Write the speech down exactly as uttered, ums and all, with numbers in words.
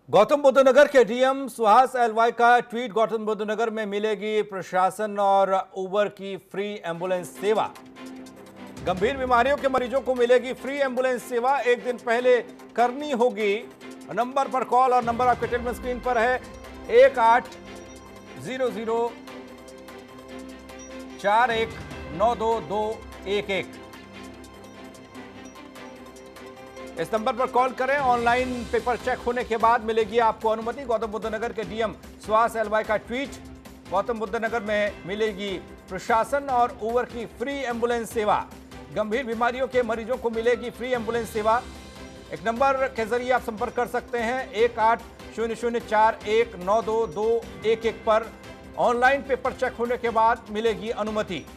गौतम बुद्ध नगर के डीएम सुहास एलवाई का ट्वीट। गौतम बुद्ध नगर में मिलेगी प्रशासन और उबर की फ्री एम्बुलेंस सेवा। गंभीर बीमारियों के मरीजों को मिलेगी फ्री एम्बुलेंस सेवा। एक दिन पहले करनी होगी नंबर पर कॉल, और नंबर आपके टेलीफोन स्क्रीन पर है एक आठ जीरो जीरो चार एक नौ दो दो एक एक। इस नंबर पर कॉल करें। ऑनलाइन पेपर चेक होने के बाद मिलेगी आपको अनुमति। गौतम बुद्ध नगर के डीएम सुहास एलवाई का ट्वीट। गौतम बुद्ध नगर में मिलेगी प्रशासन और उबर की फ्री एम्बुलेंस सेवा। गंभीर बीमारियों के मरीजों को मिलेगी फ्री एम्बुलेंस सेवा। एक नंबर के जरिए आप संपर्क कर सकते हैं एक आठ शून्य शून्य चार एक नौ दो दो एक एक पर। ऑनलाइन पेपर चेक होने के बाद मिलेगी अनुमति।